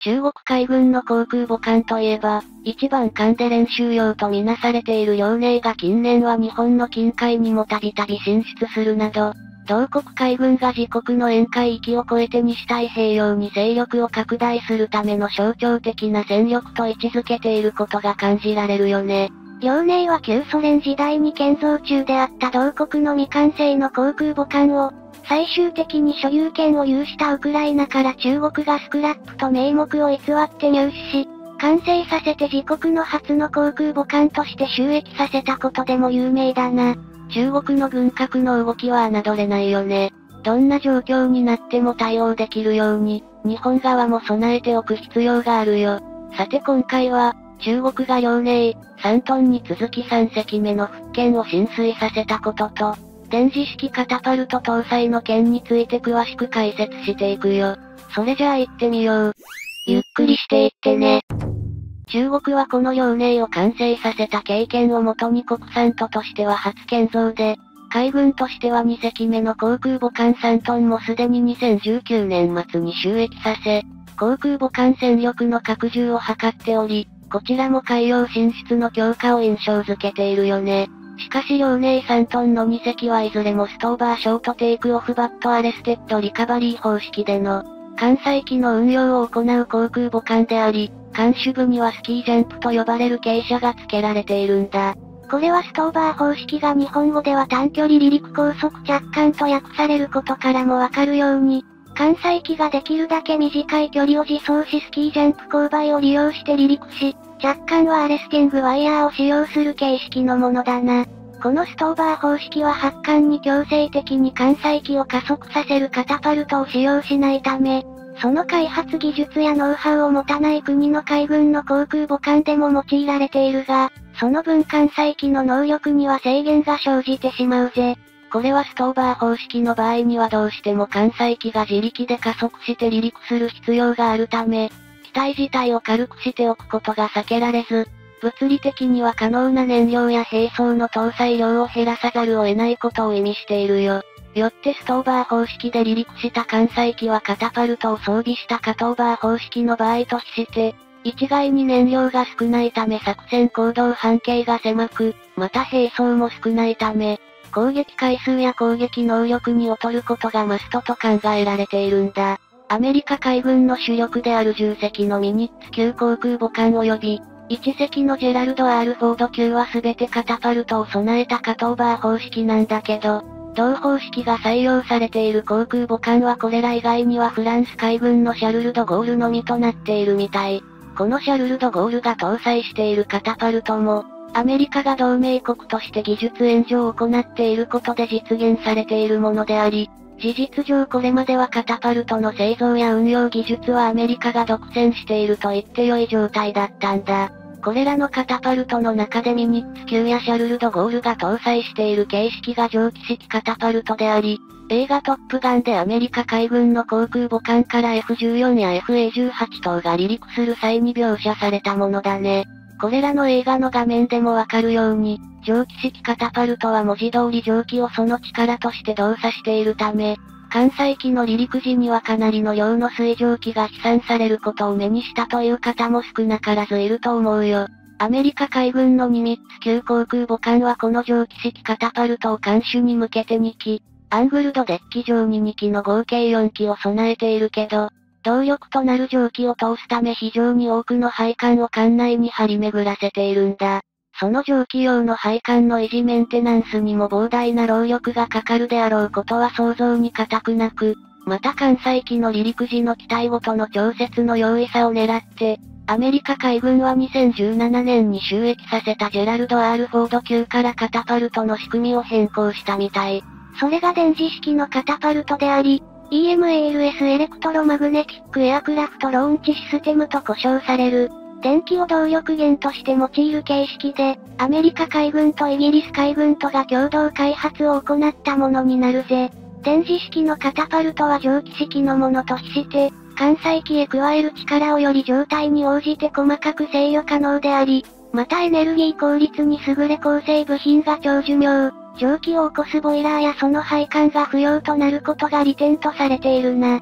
中国海軍の航空母艦といえば、一番艦で練習用とみなされている遼寧が近年は日本の近海にもたびたび進出するなど、同国海軍が自国の沿海域を超えて西太平洋に勢力を拡大するための象徴的な戦力と位置づけていることが感じられるよね。 遼寧は旧ソ連時代に建造中であった同国の未完成の航空母艦を、最終的に所有権を有したウクライナから中国がスクラップと名目を偽って入手し、完成させて自国の初の航空母艦として収益させたことでも有名だな。 中国の軍拡の動きは侮れないよね。どんな状況になっても対応できるように、日本側も備えておく必要があるよ。さて今回は、中国が遼寧、3トンに続き3隻目の福建を浸水させたことと、電磁式カタパルト搭載の件について詳しく解説していくよ。それじゃあ行ってみよう。 ゆっくりしていってね。 中国はこの遼寧を完成させた経験をもとに国産としては初建造で、海軍としては2隻目の航空母艦3トンもすでに2019年末に収益させ、航空母艦戦力の拡充を図っており、こちらも海洋進出の強化を印象づけているよね。しかし遼寧3トンの2隻はいずれもストーバーショートテイクオフバットアレステッドリカバリー方式での、艦載機の運用を行う航空母艦であり、艦首部にはスキージャンプと呼ばれる傾斜が付けられているんだ。 これはストーバー方式が日本語では短距離離陸高速着艦と訳されることからもわかるように、艦載機ができるだけ短い距離を自走しスキージャンプ勾配を利用して離陸し、着艦はアレスティングワイヤーを使用する形式のものだな。このストーバー方式は発艦に強制的に艦載機を加速させるカタパルトを使用しないため、その開発技術やノウハウを持たない国の海軍の航空母艦でも用いられているが、その分艦載機の能力には制限が生じてしまうぜ。 これはストーバー方式の場合にはどうしても艦載機が自力で加速して離陸する必要があるため、機体自体を軽くしておくことが避けられず、物理的には可能な燃料や兵装の搭載量を減らさざるを得ないことを意味しているよ。よってストーバー方式で離陸した艦載機はカタパルトを装備したカトーバー方式の場合と比して、一概に燃料が少ないため作戦行動半径が狭く、また兵装も少ないため、攻撃回数や攻撃能力に劣ることがマストと考えられているんだ。アメリカ海軍の主力である10隻のミニッツ級航空母艦及び、1隻のジェラルド・R・フォード級は全てカタパルトを備えたカトーバー方式なんだけど、同方式が採用されている航空母艦はこれら以外にはフランス海軍のシャルル・ド・ゴールのみとなっているみたい。このシャルル・ド・ゴールが搭載しているカタパルトも、アメリカが同盟国として技術援助を行っていることで実現されているものであり、事実上これまではカタパルトの製造や運用技術はアメリカが独占していると言って良い状態だったんだ。これらのカタパルトの中でミニッツ級やシャルル・ド・ゴールが搭載している形式が蒸気式カタパルトであり、映画トップガンでアメリカ海軍の航空母艦から F14 や FA18 等が離陸する際に描写されたものだね。これらの映画の画面でもわかるように、蒸気式カタパルトは文字通り蒸気をその力として動作しているため、艦載機の離陸時にはかなりの量の水蒸気が飛散されることを目にしたという方も少なからずいると思うよ。アメリカ海軍のニミッツ級航空母艦はこの蒸気式カタパルトを艦首に向けて2機、アングルドデッキ上に2機の合計4機を備えているけど、動力となる蒸気を通すため非常に多くの配管を艦内に張り巡らせているんだ。その蒸気用の配管の維持メンテナンスにも膨大な労力がかかるであろうことは想像に難くなく、また艦載機の離陸時の機体ごとの調節の容易さを狙って、アメリカ海軍は2017年に就役させたジェラルド・R・フォード級からカタパルトの仕組みを変更したみたい。 それが電磁式のカタパルトであり、EMALS エレクトロマグネティックエアクラフトローンチシステムと呼称される、電気を動力源として用いる形式で、アメリカ海軍とイギリス海軍とが共同開発を行ったものになるぜ。電磁式のカタパルトは蒸気式のものと比して、艦載機へ加える力をより状態に応じて細かく制御可能であり、またエネルギー効率に優れ構成部品が超寿命、蒸気を起こすボイラーやその配管が不要となることが利点とされているな。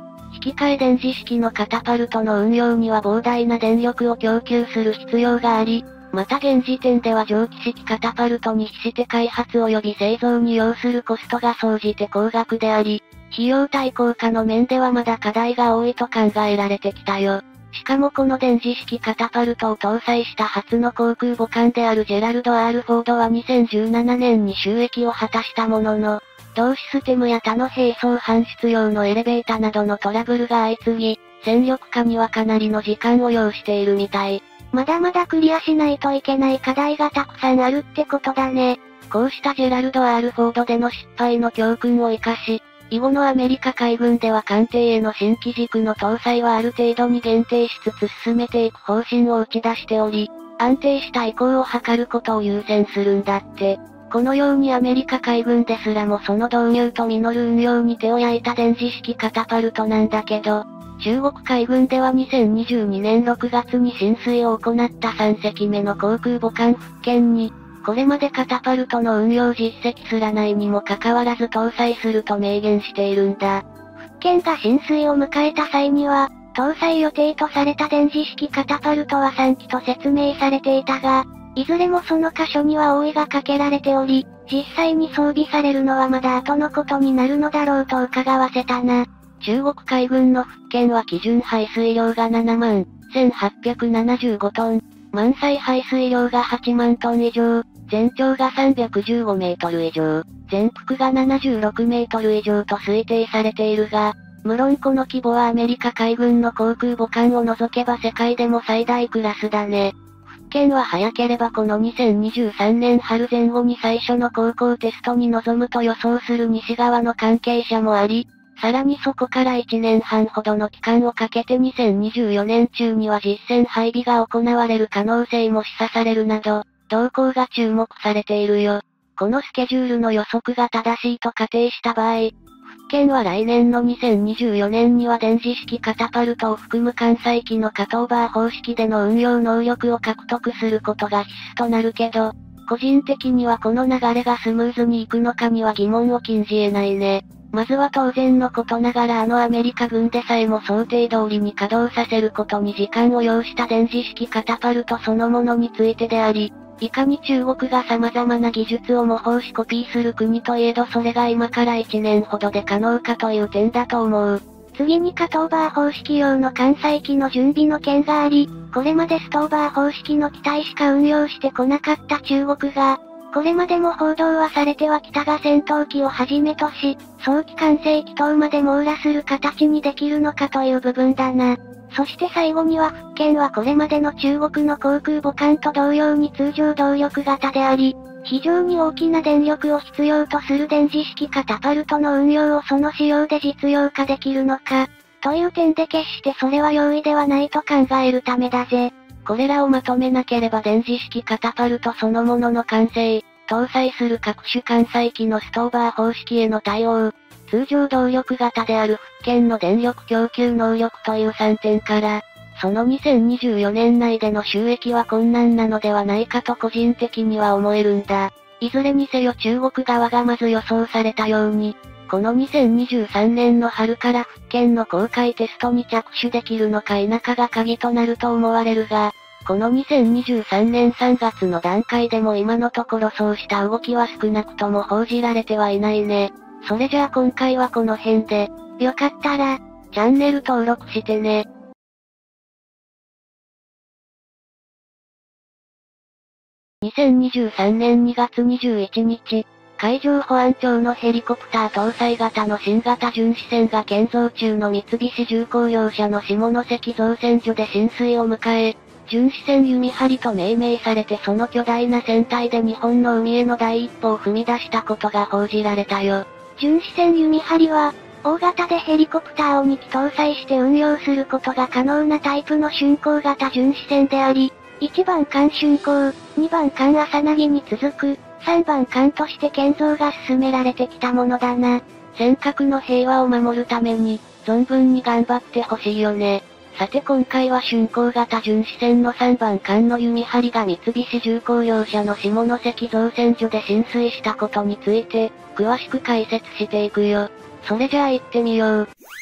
引き換え電磁式のカタパルトの運用には膨大な電力を供給する必要があり、また現時点では蒸気式カタパルトに比して開発及び製造に要するコストが総じて高額であり、費用対効果の面ではまだ課題が多いと考えられてきたよ。しかもこの電磁式カタパルトを搭載した初の航空母艦であるジェラルド・R・フォードは2017年に収益を果たしたものの、同システムや他の並走搬出用のエレベータなどのトラブルが相次ぎ、戦力化にはかなりの時間を要しているみたい。 まだまだクリアしないといけない課題がたくさんあるってことだね。 こうしたジェラルド・R・フォードでの失敗の教訓を生かし、以後のアメリカ海軍では艦艇への新機軸の搭載はある程度に限定しつつ進めていく方針を打ち出しており、安定した移行を図ることを優先するんだって。このようにアメリカ海軍ですらもその導入と実る運用に手を焼いた電磁式カタパルトなんだけど、中国海軍では2022年6月に進水を行った3隻目の航空母艦福建に、これまでカタパルトの運用実績すらないにもかかわらず搭載すると明言しているんだ。 福建が進水を迎えた際には、搭載予定とされた電磁式カタパルトは3機と説明されていたが、いずれもその箇所には覆いがかけられており、実際に装備されるのはまだ後のことになるのだろうと伺わせたな。 中国海軍の福建は基準排水量が7万1875トン、満載排水量が8万トン以上、全長が315メートル以上、全幅が76メートル以上と推定されているが、無論この規模はアメリカ海軍の航空母艦を除けば世界でも最大クラスだね。福建は早ければこの2023年春前後に最初の航行テストに臨むと予想する西側の関係者もあり、さらにそこから1年半ほどの期間をかけて2024年中には実戦配備が行われる可能性も示唆されるなど、動向が注目されているよ。このスケジュールの予測が正しいと仮定した場合、福建は来年の2024年には電磁式カタパルトを含む艦載機のカトーバー方式での運用能力を獲得することが必須となるけど、個人的にはこの流れがスムーズにいくのかには疑問を禁じ得ないね。まずは当然のことながらアメリカ軍でさえも想定通りに稼働させることに時間を要した電磁式カタパルトそのものについてであり、いかに中国が様々な技術を模倣しコピーする国といえどそれが今から1年ほどで可能かという点だと思う。 次にカトーバー方式用の艦載機の準備の件があり、これまでストーバー方式の機体しか運用してこなかった中国が、これまでも報道はされてはきたが戦闘機をはじめとし、早期完成機等まで網羅する形にできるのかという部分だな。そして最後には福建はこれまでの中国の航空母艦と同様に通常動力型であり、非常に大きな電力を必要とする電磁式カタパルトの運用をその仕様で実用化できるのか、という点で決してそれは容易ではないと考えるためだぜ。 これらをまとめなければ電磁式カタパルトそのものの完成、搭載する各種艦載機のストーバー方式への対応、通常動力型である福建の電力供給能力という3点から、その2024年内での収益は困難なのではないかと個人的には思えるんだ。いずれにせよ中国側がまず予想されたように、この2023年の春から福建の公開テストに着手できるのか否かが鍵となると思われるが、この2023年3月の段階でも今のところそうした動きは少なくとも報じられてはいないね。それじゃあ今回はこの辺で、 よかったら、 チャンネル登録してね。2023年2月21日、海上保安庁のヘリコプター搭載型の新型巡視船が建造中の三菱重工業者の下関造船所で進水を迎え、巡視船弓張と命名されてその巨大な船体で日本の海への第一歩を踏み出したことが報じられたよ。 巡視船弓張は、大型でヘリコプターを2機搭載して運用することが可能なタイプの巡航型巡視船であり、1番艦巡航、2番艦朝凪に続く、3番艦として建造が進められてきたものだな。 尖閣の平和を守るために、存分に頑張ってほしいよね。さて今回は巡航型巡視船の3番艦の弓張が三菱重工業者の下関造船所で浸水したことについて、詳しく解説していくよ。それじゃあ行ってみよう。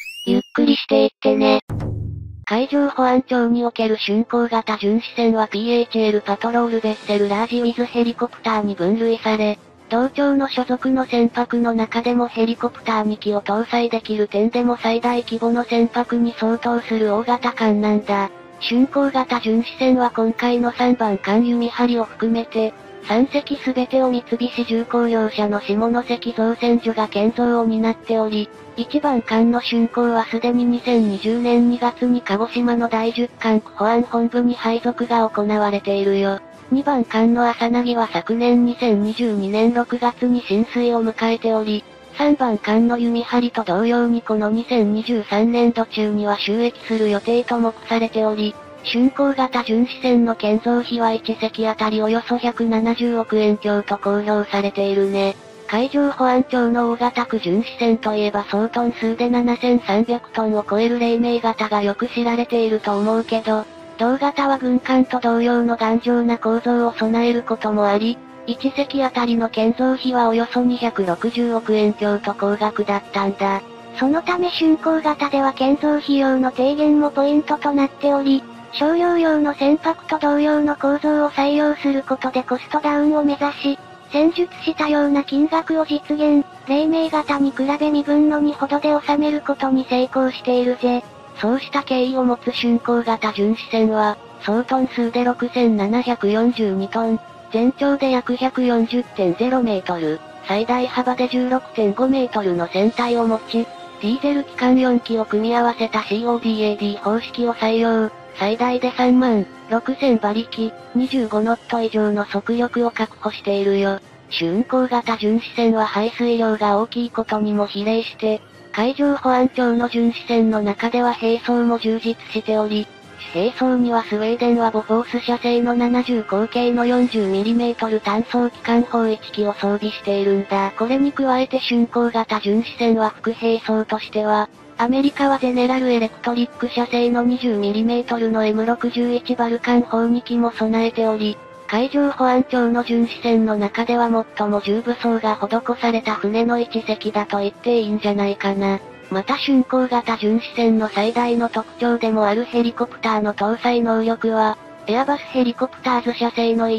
くりしていってね。海上保安庁における巡航型巡視船は PHL パトロールベッセルラージウィズヘリコプターに分類され、同庁の所属の船舶の中でもヘリコプター2機を搭載できる点でも最大規模の船舶に相当する大型艦なんだ。巡航型巡視船は今回の3番艦弓張を含めて、3隻すべてを三菱重工業者の下関造船所が建造を担っており、1番艦の竣工はすでに2020年2月に鹿児島の第10艦保安本部に配属が行われているよ。2番艦の朝凪は昨年2022年6月に進水を迎えており、3番艦の弓張と同様にこの2023年度中には就役する予定と目されており、竣工型巡視船の建造費は1隻あたりおよそ170億円強と公表されているね。海上保安庁の大型区巡視船といえば総トン数で7300トンを超える黎明型がよく知られていると思うけど、同型は軍艦と同様の頑丈な構造を備えることもあり、1隻あたりの建造費はおよそ260億円強と高額だったんだ。 そのため竣工型では建造費用の低減もポイントとなっており、商用用の船舶と同様の構造を採用することでコストダウンを目指し、戦術したような金額を実現、黎明型に比べ身分の2ほどで収めることに成功しているぜ。 そうした経緯を持つ竣工型巡視船は、総トン数で6742トン、全長で約 140.0 メートル、最大幅で 16.5 メートルの船体を持ち、ディーゼル機関4機を組み合わせた CODAD 方式を採用。最大で3万6000馬力、25ノット以上の速力を確保しているよ。竣工型巡視船は排水量が大きいことにも比例して、海上保安庁の巡視船の中では兵装も充実しており、主兵装にはスウェーデンはボフォース社製の70口径の 40mm 単装機関砲1機を装備しているんだ。これに加えて竣工型巡視船は副兵装としては、アメリカはゼネラルエレクトリック社製の 20mm の M61 バルカン砲2機も備えており、海上保安庁の巡視船の中では最も重武装が施された船の一隻だと言っていいんじゃないかな。また竣工型巡視船の最大の特徴でもあるヘリコプターの搭載能力は、エアバスヘリコプターズ社製の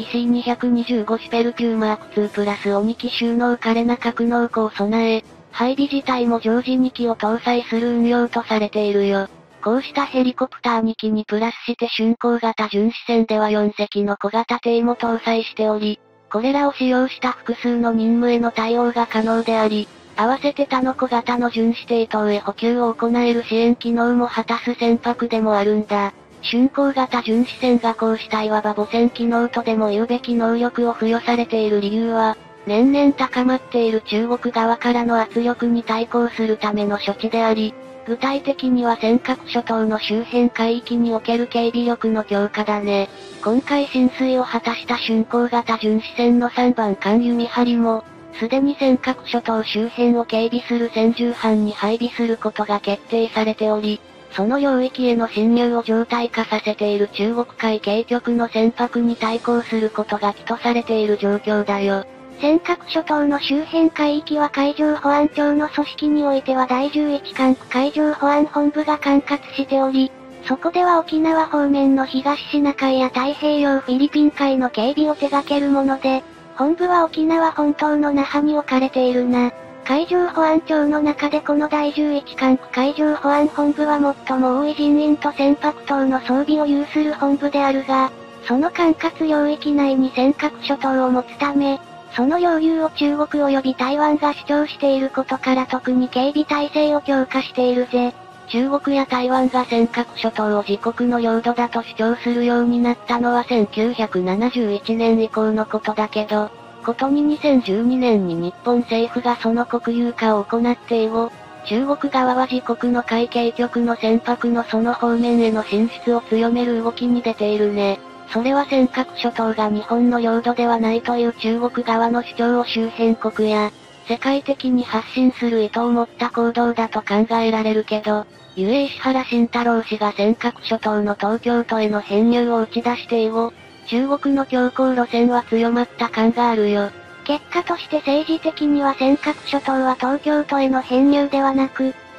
EC225 シュペル級マーク2プラスを2機収納可能な格納庫を備え、配備自体も常時2機を搭載する運用とされているよ。こうしたヘリコプター2機にプラスして竣工型巡視船では4隻の小型艇も搭載しており、これらを使用した複数の任務への対応が可能であり、合わせて他の小型の巡視艇等へ補給を行える支援機能も果たす船舶でもあるんだ。竣工型巡視船がこうしたいわば母船機能とでも言うべき能力を付与されている理由は、年々高まっている中国側からの圧力に対抗するための処置であり、具体的には尖閣諸島の周辺海域における警備力の強化だね。今回浸水を果たした竣工型巡視船の3番艦弓張も、すでに尖閣諸島周辺を警備する専従班に配備することが決定されており、その領域への侵入を常態化させている中国海警局の船舶に対抗することが期とされている状況だよ。 尖閣諸島の周辺海域は海上保安庁の組織においては第11管区海上保安本部が管轄しており、そこでは沖縄方面の東シナ海や太平洋フィリピン海の警備を手掛けるもので、本部は沖縄本島の那覇に置かれているな。海上保安庁の中でこの第11管区海上保安本部は最も多い人員と船舶等の装備を有する本部であるが、その管轄領域内に尖閣諸島を持つため、その領有を中国及び台湾が主張していることから特に警備体制を強化しているぜ。 中国や台湾が尖閣諸島を自国の領土だと主張するようになったのは1971年以降のことだけど、ことに2012年に日本政府がその国有化を行って以後、中国側は自国の海警局の船舶のその方面への進出を強める動きに出ているね。それは尖閣諸島が日本の領土ではないという中国側の主張を周辺国や、世界的に発信する意図を持った行動だと考えられるけど、ゆえ石原慎太郎氏が尖閣諸島の東京都への編入を打ち出して以後、中国の強硬路線は強まった感があるよ。 結果として政治的には尖閣諸島は東京都への編入ではなく、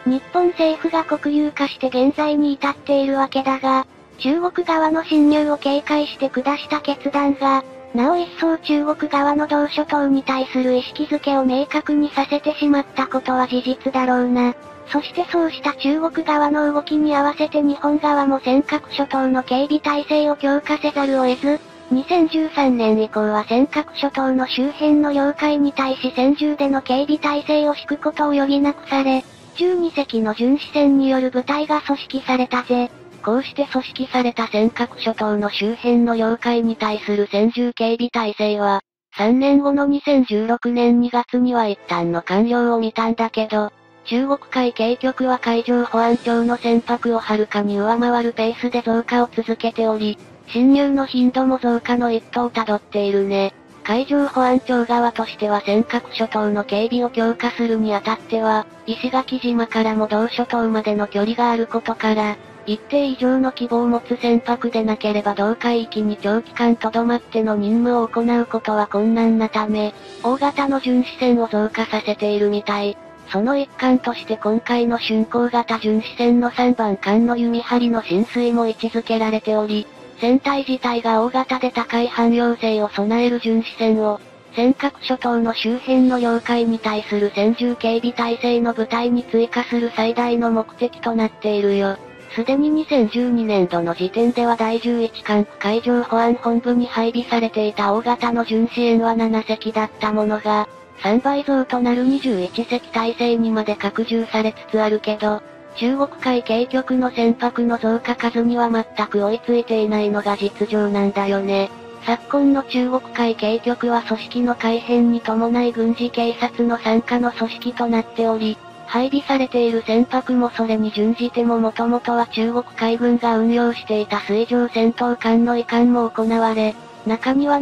日本政府が国有化して現在に至っているわけだが、中国側の侵入を警戒して下した決断が、なお一層中国側の同諸島に対する意識づけを明確にさせてしまったことは事実だろうな。そしてそうした中国側の動きに合わせて日本側も尖閣諸島の警備体制を強化せざるを得ず、2013年以降は尖閣諸島の周辺の領海に対し専従での警備体制を敷くことを余儀なくされ、12隻の巡視船による部隊が組織されたぜ。 こうして組織された尖閣諸島の周辺の領海に対する専従警備体制は、3年後の2016年2月には一旦の完了を見たんだけど、中国海警局は海上保安庁の船舶をはるかに上回るペースで増加を続けており、侵入の頻度も増加の一途をたどっているね。海上保安庁側としては尖閣諸島の警備を強化するにあたっては、石垣島からも同諸島までの距離があることから、一定以上の規模を持つ船舶でなければ同海域に長期間留まっての任務を行うことは困難なため、大型の巡視船を増加させているみたい。その一環として今回の巡航型巡視船の3番艦の弓張の浸水も位置づけられており、船体自体が大型で高い汎用性を備える巡視船を、尖閣諸島の周辺の領海に対する専従警備体制の部隊に追加する最大の目的となっているよ。すでに2012年度の時点では第11管区海上保安本部に配備されていた大型の巡視船は7隻だったものが、3倍増となる21隻体制にまで拡充されつつあるけど、中国海警局の船舶の増加数には全く追いついていないのが実情なんだよね。昨今の中国海警局は組織の改変に伴い軍事警察の傘下の組織となっており、配備されている船舶もそれに準じてももともとは中国海軍が運用していた水上戦闘艦の移管も行われ、中には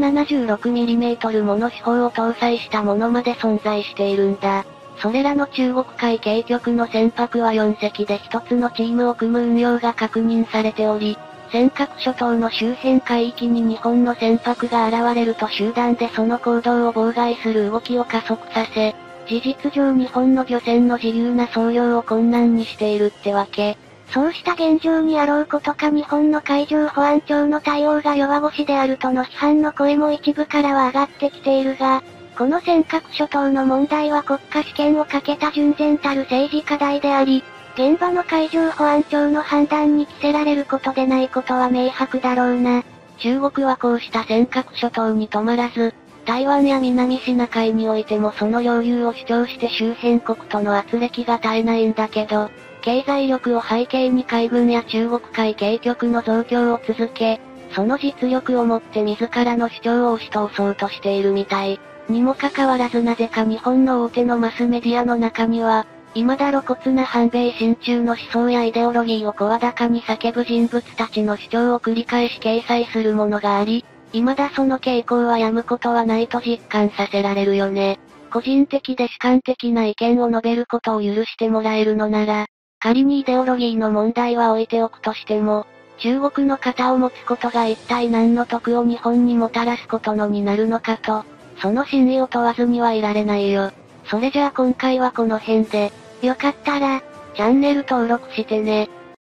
76mm もの手法を搭載したものまで存在しているんだ。それらの中国海警局の船舶は4隻で一つのチームを組む運用が確認されており、尖閣諸島の周辺海域に日本の船舶が現れると集団でその行動を妨害する動きを加速させ、事実上日本の漁船の自由な操業を困難にしているってわけ。 そうした現状にあろうことか日本の海上保安庁の対応が弱腰であるとの批判の声も一部からは上がってきているが、この尖閣諸島の問題は国家主権をかけた純然たる政治課題であり、現場の海上保安庁の判断に着せられることでないことは明白だろうな。 中国はこうした尖閣諸島に止まらず、台湾や南シナ海においてもその領有を主張して周辺国との圧力が絶えないんだけど、経済力を背景に海軍や中国海警局の増強を続け、その実力をもって自らの主張を押し通そうとしているみたい。にもかかわらずなぜか日本の大手のマスメディアの中には、未だ露骨な反米親中の思想やイデオロギーを声高に叫ぶ人物たちの主張を繰り返し掲載するものがあり、未だその傾向は止むことはないと実感させられるよね。個人的で主観的な意見を述べることを許してもらえるのなら、仮にイデオロギーの問題は置いておくとしても、中国の肩を持つことが一体何の得を日本にもたらすことのになるのかと、その真意を問わずにはいられないよ。それじゃあ今回はこの辺で、 よかったら、 チャンネル登録してね。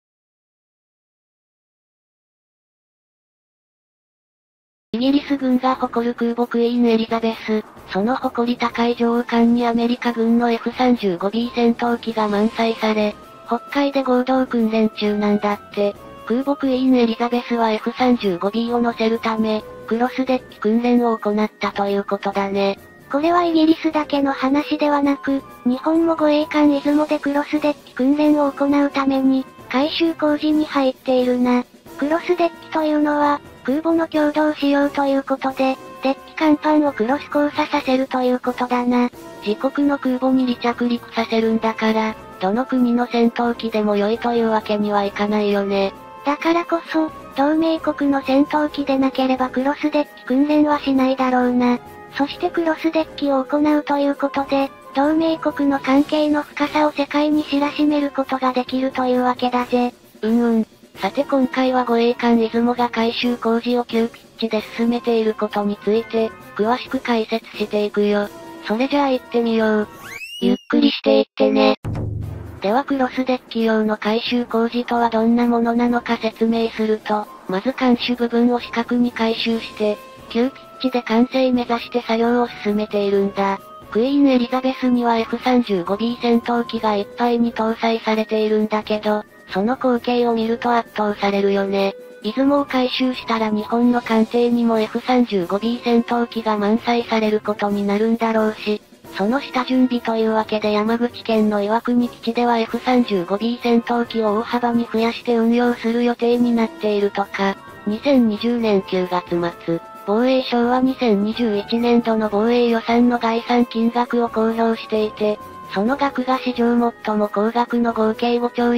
イギリス軍が誇る空母クイーンエリザベス、その誇り高い上艦にアメリカ軍の F-35B 戦闘機が満載され、北海で合同訓練中なんだって。空母クイーンエリザベスは F-35B を乗せるため、クロスデッキ訓練を行ったということだね。 これはイギリスだけの話ではなく、日本も護衛艦出雲でクロスデッキ訓練を行うために、改修工事に入っているな。クロスデッキというのは、空母の共同使用ということで、デッキ甲板をクロス交差させるということだな。 自国の空母に離着陸させるんだから、どの国の戦闘機でも良いというわけにはいかないよね。 だからこそ、同盟国の戦闘機でなければクロスデッキ訓練はしないだろうな。そしてクロスデッキを行うということで、同盟国の関係の深さを世界に知らしめることができるというわけだぜ。 さて今回は護衛艦出雲が改修工事を急ピッチで進めていることについて、詳しく解説していくよ。それじゃあ行ってみよう。 ゆっくりしていってね。 ではクロスデッキ用の改修工事とはどんなものなのか説明すると、まず艦首部分を四角に改修して、急ピッチで完成目指して作業を進めているんだ。クイーンエリザベスには F35B 戦闘機がいっぱいに搭載されているんだけど、その光景を見ると圧倒されるよね。出雲を改修したら日本の艦艇にも F35B 戦闘機が満載されることになるんだろうし、その下準備というわけで山口県の岩国基地では F35B 戦闘機を大幅に増やして運用する予定になっているとか、2020年9月末、防衛省は2021年度の防衛予算の概算金額を公表していて、その額が史上最も高額の合計5兆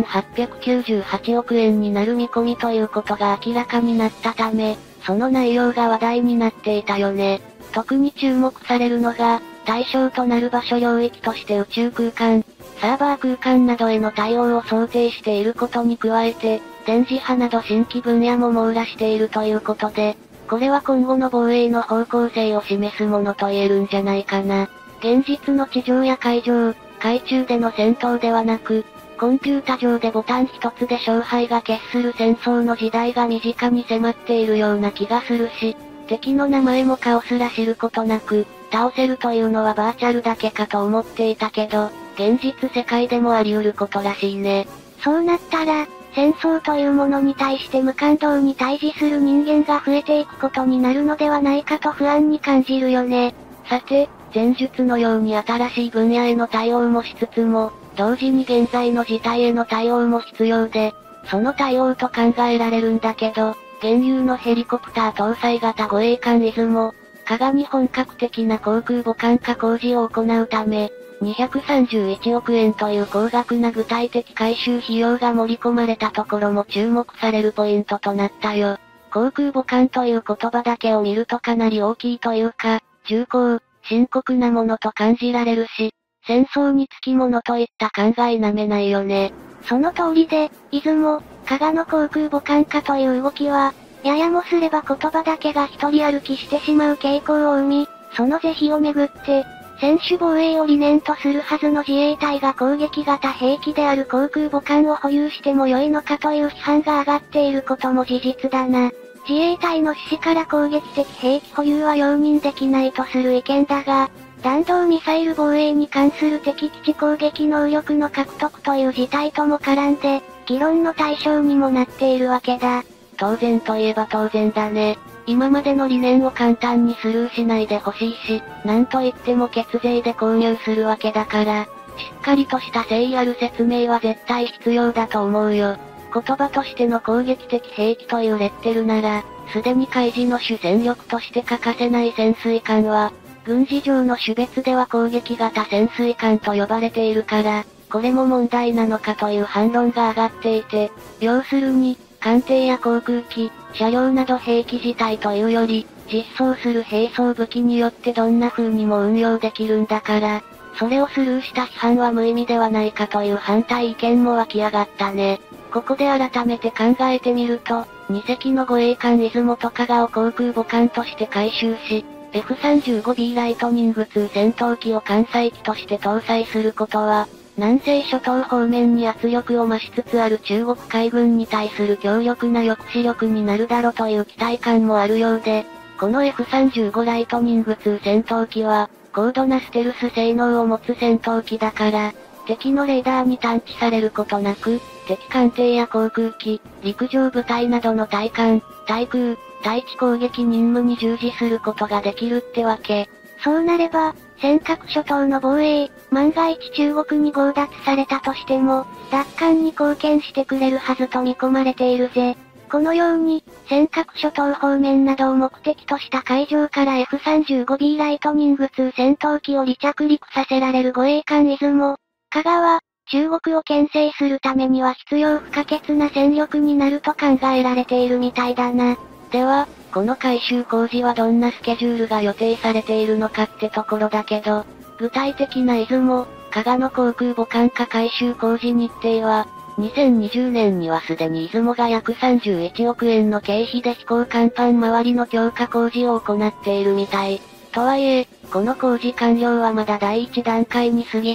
4898億円になる見込みということが明らかになったため、その内容が話題になっていたよね。特に注目されるのが、対象となる場所領域として宇宙空間、サーバー空間などへの対応を想定していることに加えて、電磁波など新規分野も網羅しているということで、これは今後の防衛の方向性を示すものと言えるんじゃないかな。現実の地上や海上、海中での戦闘ではなく、コンピュータ上でボタン一つで勝敗が決する戦争の時代が身近に迫っているような気がするし、敵の名前も顔すら知ることなく、倒せるというのはバーチャルだけかと思っていたけど、現実世界でもあり得ることらしいね。 そうなったら、戦争というものに対して無感動に対峙する人間が増えていくことになるのではないかと不安に感じるよね。 さて、前述のように新しい分野への対応もしつつも、同時に現在の事態への対応も必要で、その対応と考えられるんだけど、現有のヘリコプター搭載型護衛艦出雲、加賀に本格的な航空母艦化工事を行うため、231億円という高額な具体的改修費用が盛り込まれたところも注目されるポイントとなったよ。航空母艦という言葉だけを見るとかなり大きいというか、重厚、深刻なものと感じられるし、戦争につきものといった考えなめないよね。 その通りで、出雲、加賀の航空母艦化という動きは、ややもすれば言葉だけが一人歩きしてしまう傾向を生み、その是非をめぐって、専守防衛を理念とするはずの自衛隊が攻撃型兵器である航空母艦を保有しても良いのかという批判が上がっていることも事実だな。自衛隊の趣旨から攻撃的兵器保有は容認できないとする意見だが、弾道ミサイル防衛に関する敵基地攻撃能力の獲得という事態とも絡んで、議論の対象にもなっているわけだ。 当然といえば当然だね。今までの理念を簡単にスルーしないでほしいし、なんといっても血税で購入するわけだから、しっかりとした誠意ある説明は絶対必要だと思うよ。言葉としての攻撃的兵器というレッテルなら、すでに海事の主戦力として欠かせない潜水艦は、軍事上の種別では攻撃型潜水艦と呼ばれているから、これも問題なのかという反論が上がっていて、要するに、艦艇や航空機、車両など兵器自体というより、実装する兵装武器によってどんな風にも運用できるんだから、それをスルーした批判は無意味ではないかという反対意見も湧き上がったね。ここで改めて考えてみると、2隻の護衛艦出雲と加賀を航空母艦として改修し、F35B ライトニング2戦闘機を艦載機として搭載することは、南西諸島方面に圧力を増しつつある中国海軍に対する強力な抑止力になるだろうという期待感もあるようで、この F35 ライトニング2戦闘機は、高度なステルス性能を持つ戦闘機だから、敵のレーダーに探知されることなく、敵艦艇や航空機、陸上部隊などの対艦、対空、対地攻撃任務に従事することができるってわけ。 そうなれば、尖閣諸島の防衛、万が一中国に強奪されたとしても、奪還に貢献してくれるはずと見込まれているぜ。このように、尖閣諸島方面などを目的とした海上から F35B ライトニング2戦闘機を離着陸させられる護衛艦出雲、加賀は、中国を牽制するためには必要不可欠な戦力になると考えられているみたいだな。 では、この改修工事はどんなスケジュールが予定されているのかってところだけど、具体的な出雲、加賀の航空母艦化改修工事日程は、2020年にはすでに出雲が約31億円の経費で飛行甲板周りの強化工事を行っているみたい。とはいえ、この工事完了はまだ第一段階に過ぎず、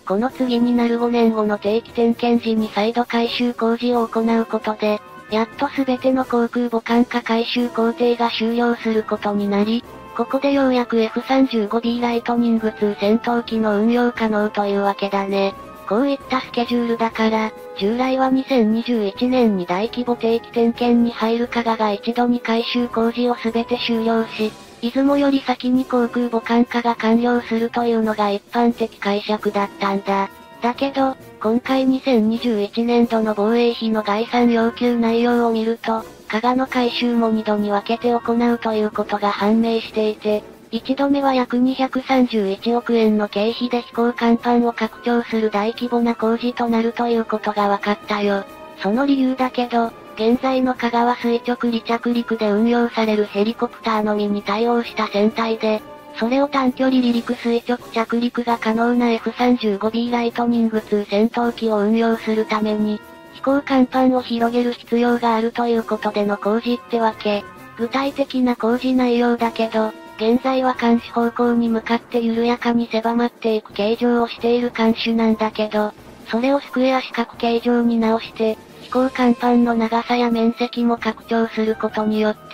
この次になる5年後の定期点検時に再度改修工事を行うことで、やっと全ての航空母艦化改修工程が終了することになり、ここでようやく F-35B ライトニング2戦闘機の運用可能というわけだね。こういったスケジュールだから、従来は2021年に大規模定期点検に入る加賀が一度に改修工事を全て終了し、出雲より先に航空母艦化が完了するというのが一般的解釈だったんだ。だけど、今回2021年度の防衛費の概算要求内容を見ると、加賀の改修も2度に分けて行うということが判明していて、1度目は約231億円の経費で飛行甲板を拡張する大規模な工事となるということが分かったよ。その理由だけど、現在の加賀は垂直離着陸で運用されるヘリコプターのみに対応した船体で、それを短距離離陸垂直着陸が可能な F-35B ライトニング2戦闘機を運用するために、飛行甲板を広げる必要があるということでの工事ってわけ。具体的な工事内容だけど、現在は監視方向に向かって緩やかに狭まっていく形状をしている監視なんだけど、それをスクエア四角形状に直して、飛行甲板の長さや面積も拡張することによって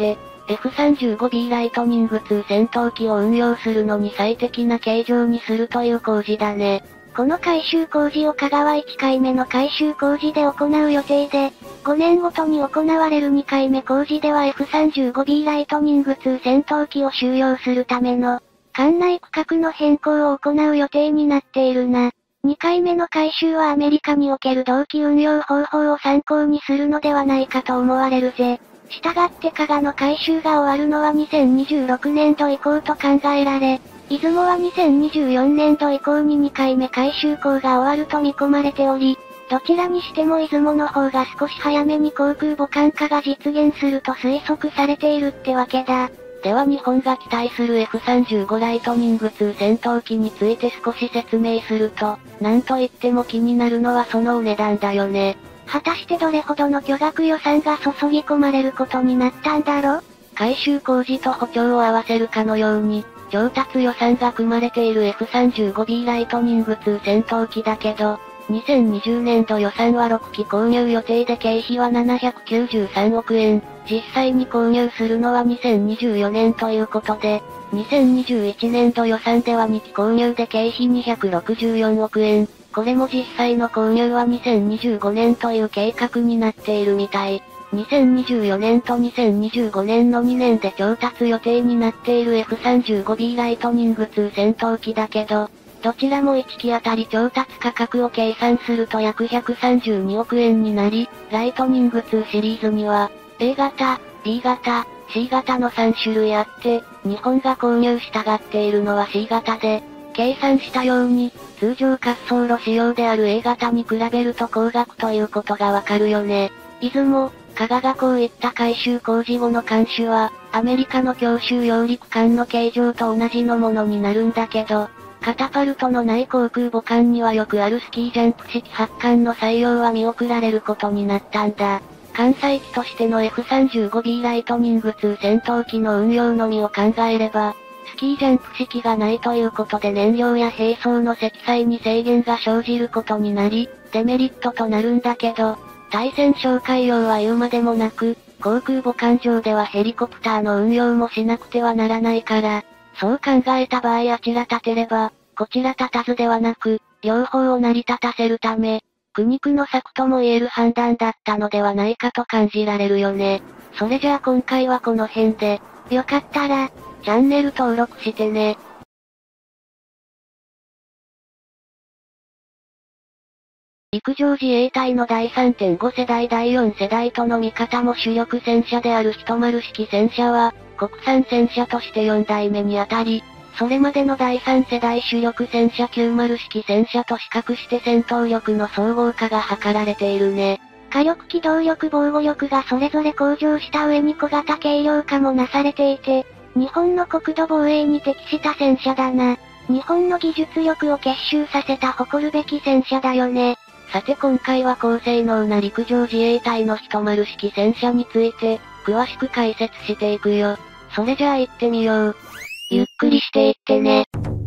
、F-35B ライトニング2戦闘機を運用するのに最適な形状にするという工事だね。 この改修工事を加賀は1回目の改修工事で行う予定で、5年ごとに行われる2回目工事では F-35B ライトニング2戦闘機を収容するための、艦内区画の変更を行う予定になっているな。2回目の改修はアメリカにおける同機運用方法を参考にするのではないかと思われるぜ。したがって加賀の改修が終わるのは2026年度以降と考えられ、出雲は2024年度以降に2回目改修工が終わると見込まれており、どちらにしても出雲の方が少し早めに航空母艦化が実現すると推測されているってわけだ。 では日本が期待する F-35 ライトニング2戦闘機について少し説明すると、なんといっても気になるのはそのお値段だよね。 果たしてどれほどの巨額予算が注ぎ込まれることになったんだろ？ 改修工事と補強を合わせるかのように、調達予算が組まれている F-35B ライトニング2戦闘機だけど、2020年度予算は6機購入予定で経費は793億円。実際に購入するのは2024年ということで、2021年度予算では2機購入で経費264億円。これも実際の購入は2025年という計画になっているみたい。2024年と2025年の2年で調達予定になっている F-35B ライトニング2戦闘機だけど、どちらも1機当たり調達価格を計算すると約132億円になり、ライトニング2シリーズには、A 型、B 型、C 型の3種類あって、日本が購入したがっているのは C 型で、計算したように、通常滑走路仕様である A 型に比べると高額ということがわかるよね。出雲、加賀がこういった改修工事後の艦種は、アメリカの強襲揚陸艦の形状と同じのものになるんだけど、カタパルトのない航空母艦にはよくあるスキージャンプ式発艦の採用は見送られることになったんだ。艦載機としての F-35B ライトニング2戦闘機の運用のみを考えれば、スキージャンプ式がないということで燃料や並走の積載に制限が生じることになり、デメリットとなるんだけど、対戦哨戒用は言うまでもなく、航空母艦上ではヘリコプターの運用もしなくてはならないから、そう考えた場合あちら立てれば、こちら立たずではなく、両方を成り立たせるため、苦肉の策とも言える判断だったのではないかと感じられるよね。それじゃあ今回はこの辺で、 よかったら、 チャンネル登録してね。陸上自衛隊の第 3.5 世代第4世代との見方も主力戦車である10式戦車は、国産戦車として4代目にあたり、それまでの第3世代主力戦車90式戦車と比較して戦闘力の総合化が図られているね。 火力機動力防護力がそれぞれ向上した上に小型軽量化もなされていて、日本の国土防衛に適した戦車だな。日本の技術力を結集させた誇るべき戦車だよね。 さて今回は高性能な陸上自衛隊の10式戦車について、詳しく解説していくよ。それじゃあ行ってみよう。ゆっくりしていってね。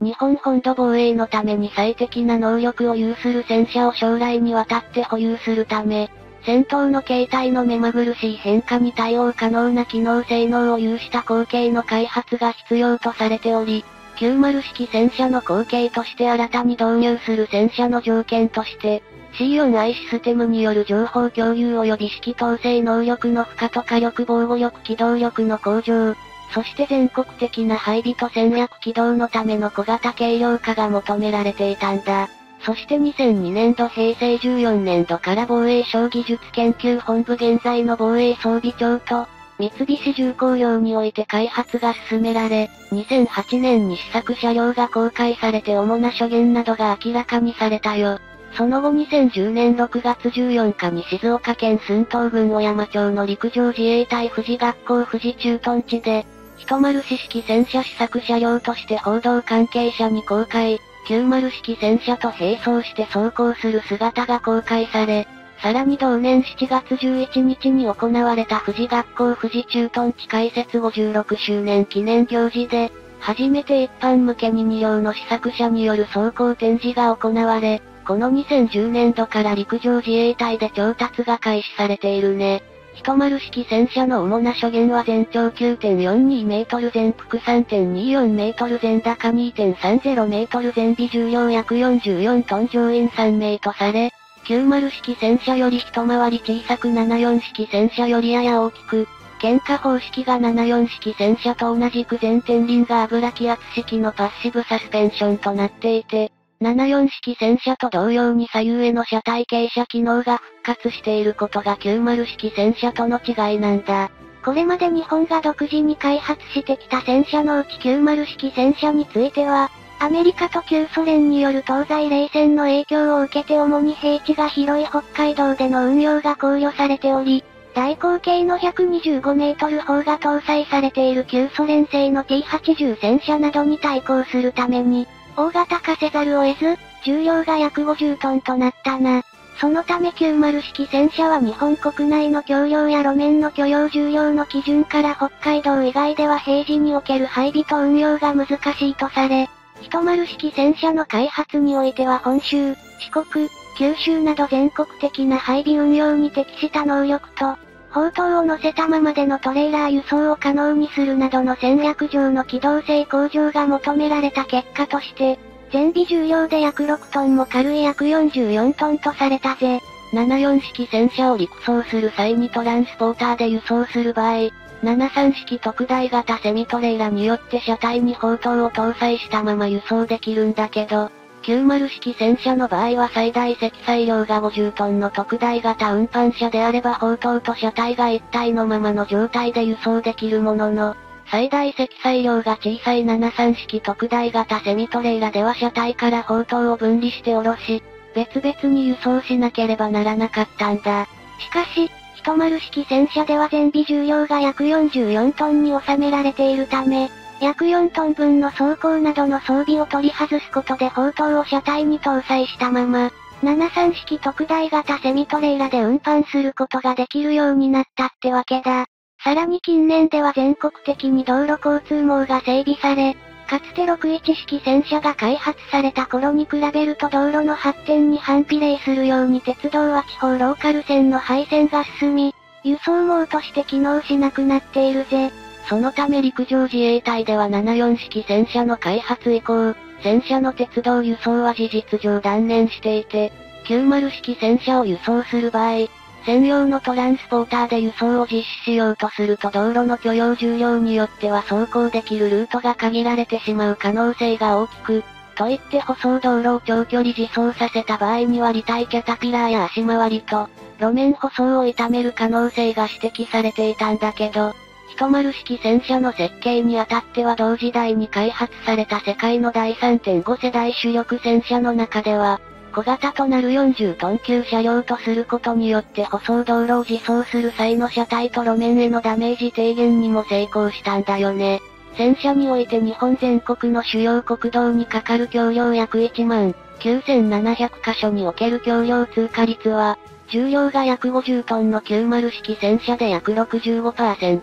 日本本土防衛のために最適な能力を有する戦車を将来にわたって保有するため、戦闘の形態の目まぐるしい変化に対応可能な機能性能を有した後継の開発が必要とされており、90式戦車の後継として新たに導入する戦車の条件として、C4I システムによる情報共有及び指揮統制能力の負荷と火力防護力機動力の向上、そして全国的な配備と戦略機動のための小型軽量化が求められていたんだ。そして2002年度平成14年度から防衛省技術研究本部現在の防衛装備庁と、三菱重工業において開発が進められ、2008年に試作車両が公開されて主な諸言などが明らかにされたよ。その後2010年6月14日に静岡県駿東郡小山町の陸上自衛隊富士学校富士駐屯地で、10式戦車試作車両として報道関係者に公開、90式戦車と並走して走行する姿が公開され、さらに同年7月11日に行われた富士学校富士駐屯地開設56周年記念行事で、初めて一般向けに2両の試作車による走行展示が行われ、この2010年度から陸上自衛隊で調達が開始されているね。10式戦車の主な諸言は全長9.42メートル全幅3.24メートル全高2.30メートル全備重量約44トン乗員3名とされ、90式戦車より一回り小さく74式戦車よりやや大きく、喧嘩方式が74式戦車と同じく全天輪が油気圧式のパッシブサスペンションとなっていて、74式戦車と同様に左右への車体傾斜機能が復活していることが90式戦車との違いなんだ。 これまで日本が独自に開発してきた戦車のうち90式戦車については、アメリカと旧ソ連による東西冷戦の影響を受けて主に平地が広い北海道での運用が考慮されており、大口径の125メートル砲が搭載されている旧ソ連製の T80 戦車などに対抗するために、大型化せざるを得ず、重量が約50トンとなったな。そのため90式戦車は日本国内の橋梁や路面の許容重量の基準から北海道以外では平時における配備と運用が難しいとされ、10式戦車の開発においては本州、四国、九州など全国的な配備運用に適した能力と、砲塔を乗せたままでのトレーラー輸送を可能にするなどの戦略上の機動性向上が求められた結果として、全備重量で約6トンも軽い約44トンとされたぜ。 74式戦車を陸送する際にトランスポーターで輸送する場合、73式特大型セミトレーラによって車体に砲塔を搭載したまま輸送できるんだけど、90式戦車の場合は最大積載量が50トンの特大型運搬車であれば砲塔と車体が一体のままの状態で輸送できるものの、最大積載量が小さい73式特大型セミトレーラでは車体から砲塔を分離して下ろし、別々に輸送しなければならなかったんだ。 しかし、10式戦車では全備重量が約44トンに収められているため、約4トン分の装甲などの装備を取り外すことで砲塔を車体に搭載したまま、73式特大型セミトレーラで運搬することができるようになったってわけだ。さらに近年では全国的に道路交通網が整備され、かつて61式戦車が開発された頃に比べると道路の発展に反比例するように鉄道は地方ローカル線の廃線が進み、輸送網として機能しなくなっているぜ。 そのため陸上自衛隊では74式戦車の開発以降、戦車の鉄道輸送は事実上断念していて、90式戦車を輸送する場合、専用のトランスポーターで輸送を実施しようとすると道路の許容重量によっては走行できるルートが限られてしまう可能性が大きく、といって舗装道路を長距離自走させた場合には履帯キャタピラーや足回りと、路面舗装を傷める可能性が指摘されていたんだけど、10式戦車の設計にあたっては同時代に開発された世界の第 3.5 世代主力戦車の中では、小型となる40トン級車両とすることによって舗装道路を自走する際の車体と路面へのダメージ低減にも成功したんだよね。戦車において日本全国の主要国道にかかる橋梁約1万9700箇所における橋梁通過率は、重量が約50トンの90式戦車で約 65%。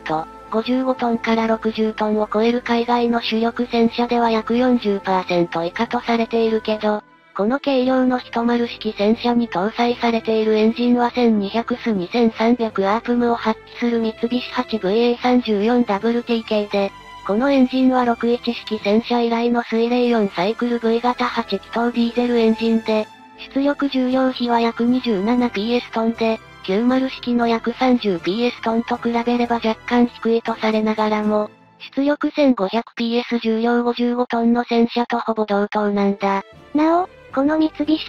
55トンから60トンを超える海外の主力戦車では約 40% 以下とされているけど、この軽量の10式戦車に搭載されているエンジンは 1200S2300 アープムを発揮する三菱 8VA34WT 系で、このエンジンは61式戦車以来の水冷4サイクル V 型8気筒ディーゼルエンジンで、出力重量比は約 27PS トンで、90式の約 30PS トンと比べれば若干低いとされながらも、出力 1500PS 重量55トンの戦車とほぼ同等なんだ。 なお、この三菱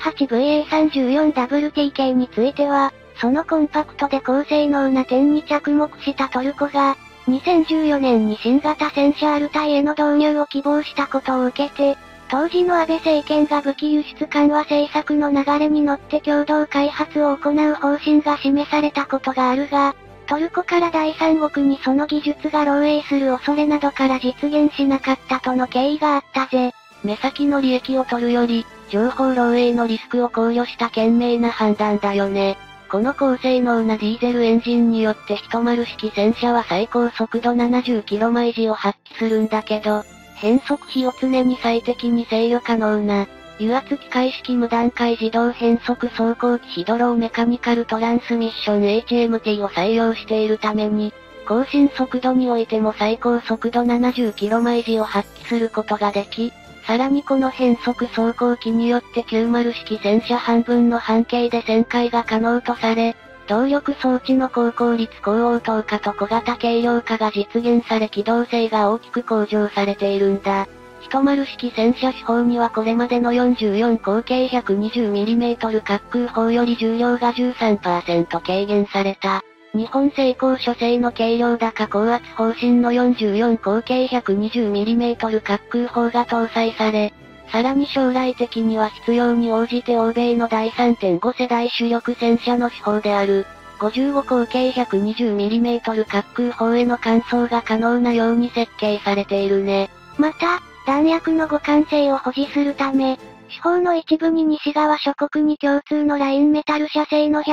8VA34WT 系については、そのコンパクトで高性能な点に着目したトルコが、2014年に新型戦車アルタイへの導入を希望したことを受けて、当時の安倍政権が武器輸出緩和政策の流れに乗って共同開発を行う方針が示されたことがあるが、トルコから第三国にその技術が漏洩する恐れなどから実現しなかったとの経緯があったぜ。 目先の利益を取るより、情報漏洩のリスクを考慮した賢明な判断だよね。この高性能なディーゼルエンジンによって10式戦車は最高速度 70km/h を発揮するんだけど、変速比を常に最適に制御可能な、油圧機械式無段階自動変速走行機ヒドローメカニカルトランスミッション HMT を採用しているために、更新速度においても最高速度 70km/h を発揮することができ、さらにこの変速走行機によって90式戦車半分の半径で旋回が可能とされ、動力装置の高効率高応答化と小型軽量化が実現され機動性が大きく向上されているんだ。10式戦車四方にはこれまでの44口径 120mm 滑空砲より重量が 13% 軽減された。日本製鋼初製の軽量高高圧砲身の44口径 120mm 滑空砲が搭載され、さらに将来的には必要に応じて欧米の第 3.5 世代主力戦車の手法である、55口径 120mm 滑空砲への換装が可能なように設計されているね。 また、弾薬の互換性を保持するため、四方の一部に西側諸国に共通のラインメタル社製の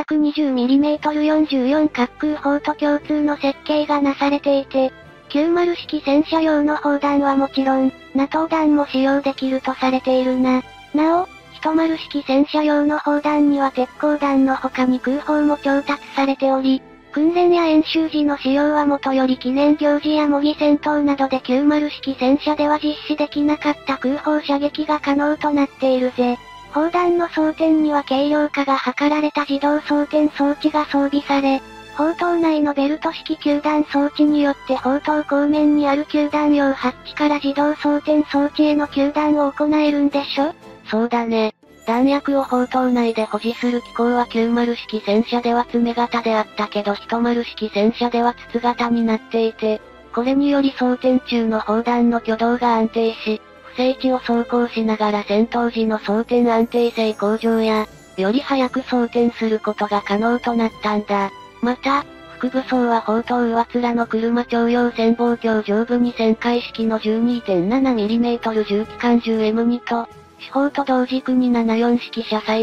120mm44 滑空砲と共通の設計がなされていて、90式戦車用の砲弾はもちろん、NATO 弾も使用できるとされているな。なお、10式戦車用の砲弾には鉄鋼弾の他に空砲も調達されており、訓練や演習時の使用はもとより記念行事や模擬戦闘などで90式戦車では実施できなかった空砲射撃が可能となっているぜ。砲弾の装填には軽量化が図られた自動装填装置が装備され、砲塔内のベルト式球弾装置によって砲塔後面にある球弾用ハッチから自動装填装置への球弾を行えるんでしょ？ そうだね。弾薬を砲塔内で保持する機構は90式戦車では爪型であったけど10式戦車では筒型になっていて、これにより装填中の砲弾の挙動が安定し、不正地を走行しながら戦闘時の装填安定性向上や、より早く装填することが可能となったんだ。また、副武装は砲塔上面の車徴用潜望鏡上部に旋回式の 12.7mm 重機関銃 M2 と、四方と同軸に74式車載